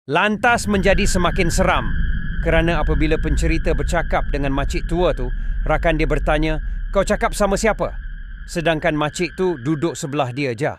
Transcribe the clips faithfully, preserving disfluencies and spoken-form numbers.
Lantas menjadi semakin seram kerana apabila pencerita bercakap dengan makcik tua tu, rakan dia bertanya, "Kau cakap sama siapa?" Sedangkan makcik tu duduk sebelah dia je.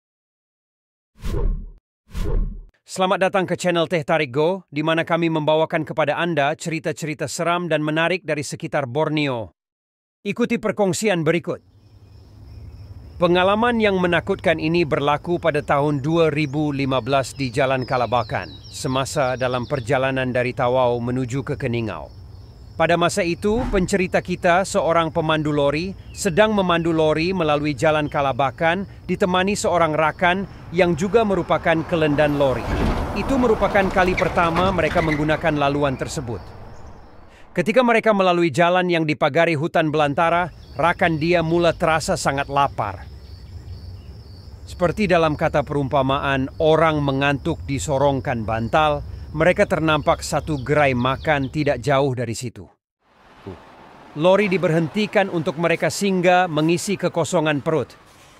Selamat datang ke channel Teh Tarik Go, di mana kami membawakan kepada anda cerita-cerita seram dan menarik dari sekitar Borneo. Ikuti perkongsian berikut. Pengalaman yang menakutkan ini berlaku pada tahun dua ribu lima belas di Jalan Kalabakan, semasa dalam perjalanan dari Tawau menuju ke Keningau. Pada masa itu, pencerita kita, seorang pemandu lori, sedang memandu lori melalui Jalan Kalabakan ditemani seorang rakan yang juga merupakan kelendan lori. Itu merupakan kali pertama mereka menggunakan laluan tersebut. Ketika mereka melalui jalan yang dipagari hutan belantara, rakan dia mula terasa sangat lapar. Seperti dalam kata perumpamaan, orang mengantuk disorongkan bantal, mereka ternampak satu gerai makan tidak jauh dari situ. Lori diberhentikan untuk mereka singgah mengisi kekosongan perut.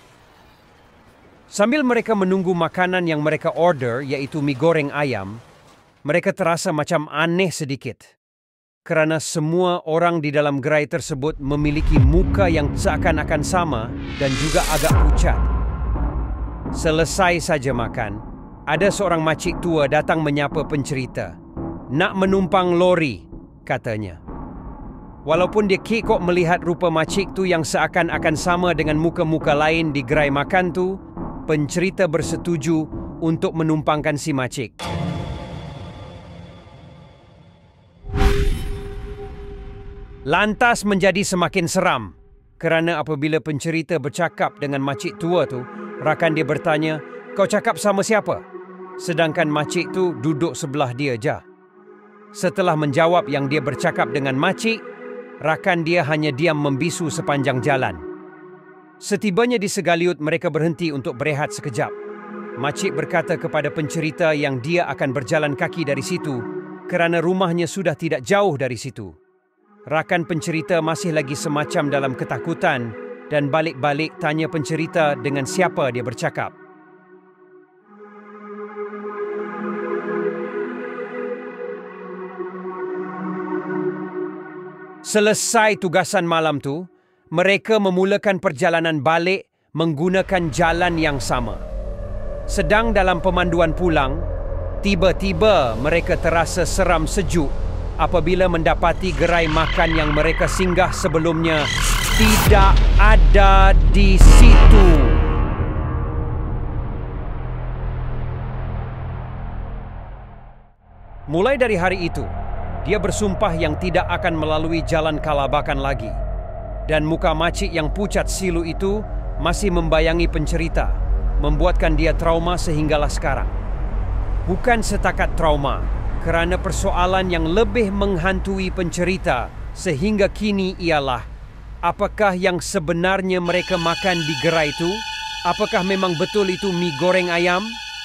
Sambil mereka menunggu makanan yang mereka order, yaitu mie goreng ayam, mereka terasa macam aneh sedikit. Kerana semua orang di dalam gerai tersebut memiliki muka yang seakan-akan sama dan juga agak pucat. Selesai saja makan, ada seorang makcik tua datang menyapa pencerita. "Nak menumpang lori," katanya. Walaupun dia kekok melihat rupa makcik tu yang seakan-akan sama dengan muka-muka lain di gerai makan tu, pencerita bersetuju untuk menumpangkan si makcik. Lantas menjadi semakin seram kerana apabila pencerita bercakap dengan makcik tua tu, rakan dia bertanya, "Kau cakap sama siapa?" Sedangkan makcik tu duduk sebelah dia je. Setelah menjawab yang dia bercakap dengan makcik, rakan dia hanya diam membisu sepanjang jalan. Setibanya di Segaliut, mereka berhenti untuk berehat sekejap. Makcik berkata kepada pencerita yang dia akan berjalan kaki dari situ kerana rumahnya sudah tidak jauh dari situ. Rakan pencerita masih lagi semacam dalam ketakutan dan balik-balik tanya pencerita dengan siapa dia bercakap. Selesai tugasan malam tu, mereka memulakan perjalanan balik menggunakan jalan yang sama. Sedang dalam pemanduan pulang, tiba-tiba mereka terasa seram sejuk apabila mendapati gerai makan yang mereka singgah sebelumnya tidak ada di situ. Mulai dari hari itu, dia bersumpah yang tidak akan melalui Jalan Kalabakan lagi. Dan muka makcik yang pucat silu itu masih membayangi pencerita, membuatkan dia trauma sehinggalah sekarang. Bukan setakat trauma, kerana persoalan yang lebih menghantui pencerita sehingga kini ialah, apakah yang sebenarnya mereka makan di gerai itu? Apakah memang betul itu mie goreng ayam?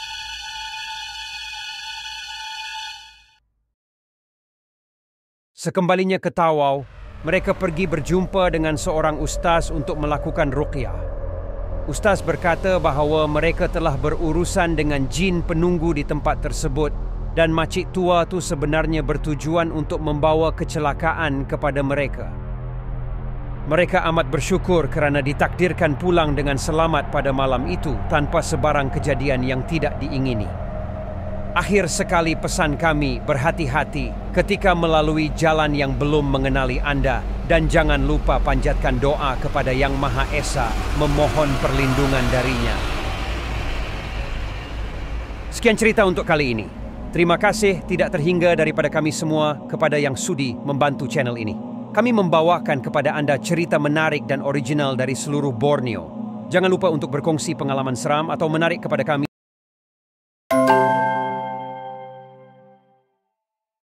Sekembalinya ke Tawau, mereka pergi berjumpa dengan seorang ustaz untuk melakukan ruqyah. Ustaz berkata bahawa mereka telah berurusan dengan jin penunggu di tempat tersebut dan makcik tua tu sebenarnya bertujuan untuk membawa kecelakaan kepada mereka. Mereka amat bersyukur kerana ditakdirkan pulang dengan selamat pada malam itu tanpa sebarang kejadian yang tidak diingini. Akhir sekali pesan kami, berhati-hati ketika melalui jalan yang belum mengenali anda dan jangan lupa panjatkan doa kepada Yang Maha Esa memohon perlindungan darinya. Sekian cerita untuk kali ini. Terima kasih tidak terhingga daripada kami semua kepada yang sudi membantu channel ini. Kami membawakan kepada anda cerita menarik dan original dari seluruh Borneo. Jangan lupa untuk berkongsi pengalaman seram atau menarik kepada kami